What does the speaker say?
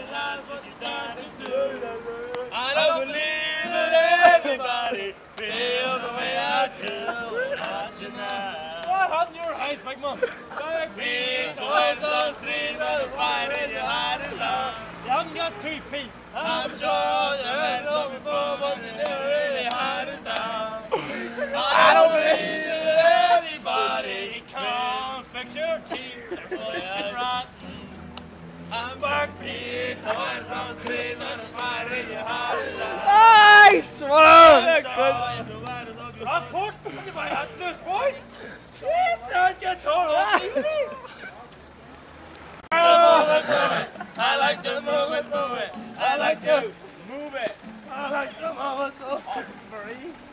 realize what you've done to do. I don't believe that everybody feels the way I do about you now. What happened to your house, big man? Beat the winds on the street where the fire in your heart is on. You haven't got 2p. I'm sure your head's so before, but you never really heart is down. I don't believe that anybody Can't fix your teeth. It's rotten. I'm backbeat, the winds on the street where the fire in your heart is on. Nice one! Hot port? Look at my hat in this boy. Shit, don't get torn off evenly. I like to move it. I like to move it. I like to move it.